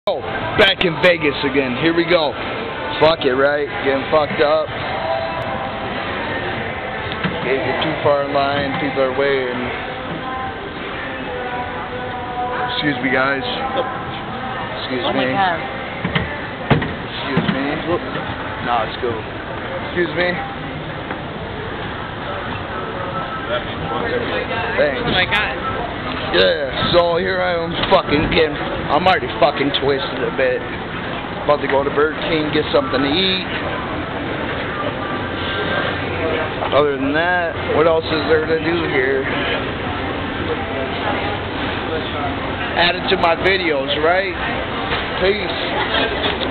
Oh, back in Vegas again. Here we go. Fuck it, right? Getting fucked up. Can't get too far in line. People are waiting. Excuse me, guys. Excuse me. Excuse me. No, it's cool. Excuse me. Thanks. Oh my god. Yeah, so here I am fucking getting, I'm already fucking twisted a bit. About to go to Burger King, get something to eat. Other than that, what else is there to do here? Add it to my videos, right? Peace.